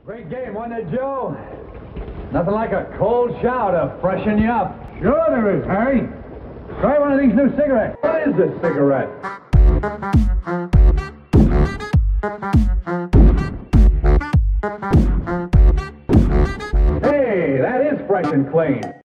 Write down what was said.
Great game, wasn't it, Joe? Nothing like a cold shower to freshen you up. Sure there is, Harry. Try one of these new cigarettes. What is this cigarette? Hey, that is fresh and clean.